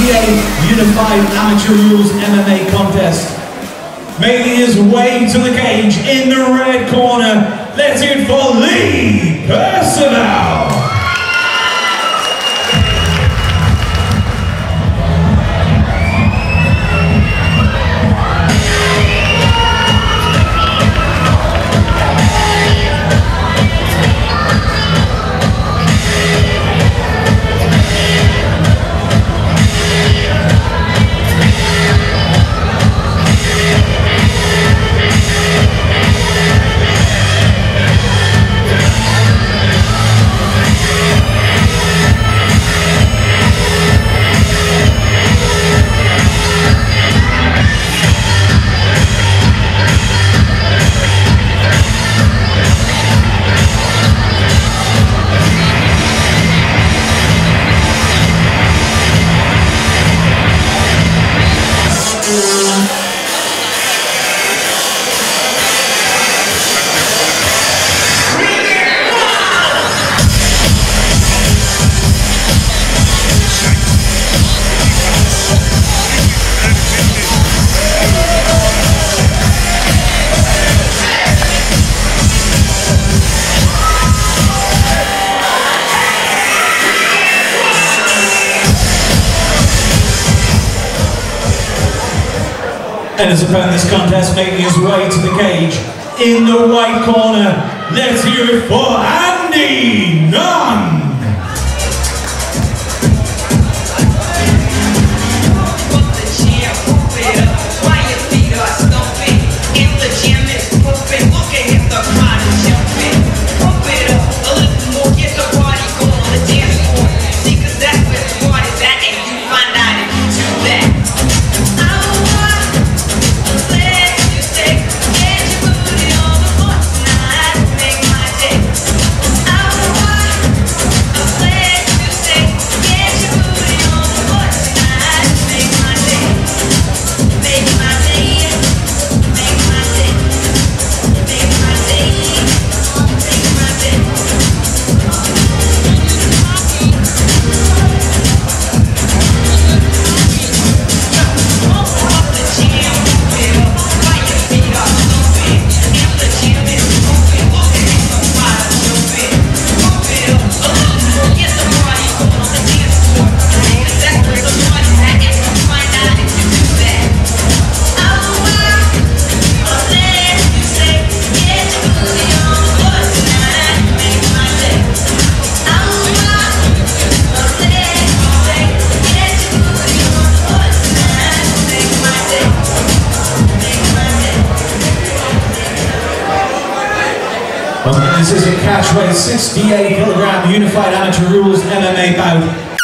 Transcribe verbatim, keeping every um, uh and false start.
sixty-eighth Unified Amateur Rules M M A contest. Making his way to the cage in the red corner, let's hear it for Lee Percival. And as opponent this contest, making his way to the cage in the white corner, let's hear it for Andy Nunn. This is a catchweight sixty-eight kilogram Unified Amateur Rules M M A bout.